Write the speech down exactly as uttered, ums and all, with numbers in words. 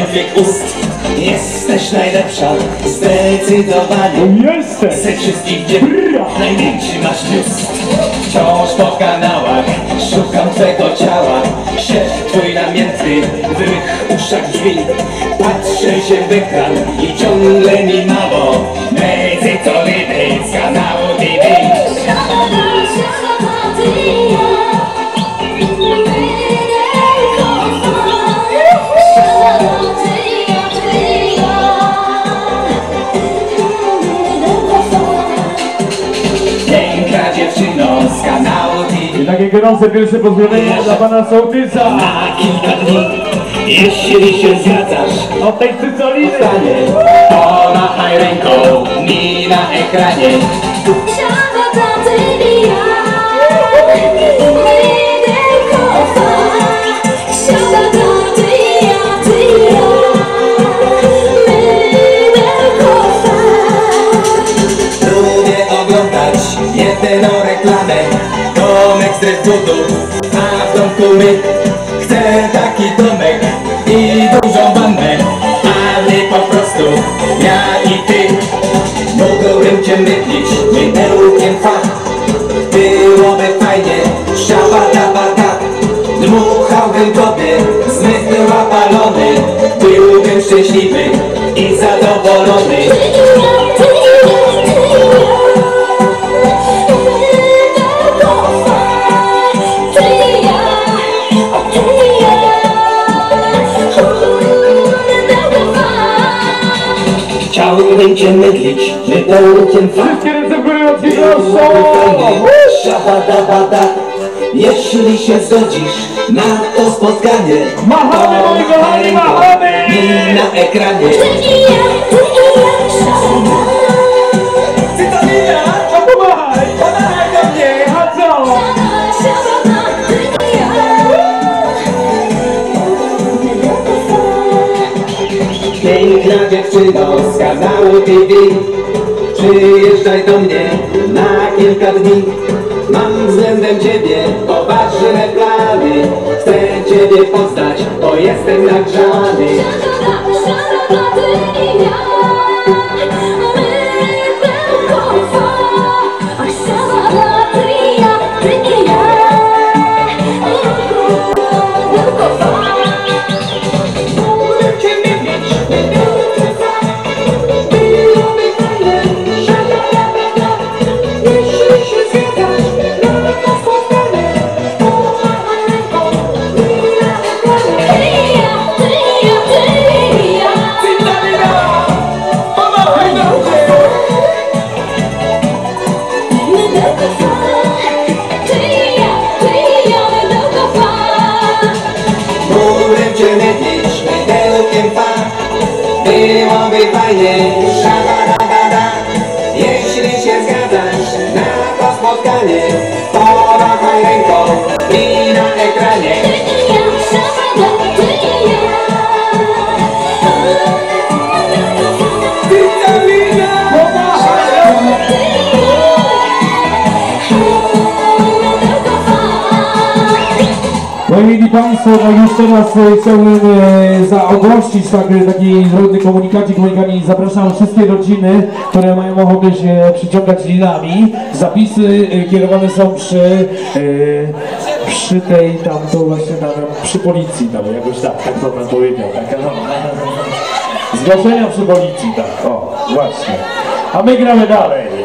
twych ust. Jesteś najlepsza, zdecydowanie. Jestem! Ze wszystkich dziewic największy masz biust. Wciąż po kanałach szukam twego ciała. Sierp twój namiętny w mych uszach drzwi. Patrzę się w ekran i ciągle mi mało. Mezy to ryby z kanału T V. Piękna dziewczyno z kanału T V. I takie gorące pierwsze pozdrowienia dla pana sołtysa. Na kilka dni, jeśli się zgadzasz, Od tej cycoliny. pomachaj ręką mi na ekranie. Lubię oglądać jedyną reklamę. Domek z drewutów, a w domku my. Chcę taki domek i dużą wannę, a nie po prostu ja i ty. Mógłbym cię mylić mydełkiem fach. Byłoby fajnie, szabadabada. Dmuchałbym tobie, zmysł był opalony. Byłbym szczęśliwy i zadowolony. Chciałbym cię mydlić mydełkiem fach. Wszystkie ręce w górę od proszę. Szabadabada. Jeśli się zgodzisz na to spotkanie, Machamy, moi kochani, machamy! mi na ekranie. Cytolina, A pomachaj! pomachaj do mnie. A co? Piękna dziewczyno z kanału T V. Przyjeżdżaj do mnie na kilka dni. Mam względem ciebie poważne plany. Chcę ciebie poznać, bo jestem nagrzany. Mógłbym cię mylić mydełkiem fach. Byłoby fajnie, szabadabada. Jeśli się zgadzasz na to spotkanie, pomachaj ręką i na ekranie. Szanowni Państwo, no już teraz e, chciałbym e, zaogłosić taki, taki drobny komunikacji, komunikacji. Zapraszam wszystkie rodziny, które mają ochotę się przyciągać linami. Zapisy e, kierowane są przy, e, przy tej tam, to właśnie tam, przy policji, tam jakoś tak, tak to pan powiedział. Tak, no. Zgłoszenia przy policji, tak, o, właśnie. A my gramy dalej.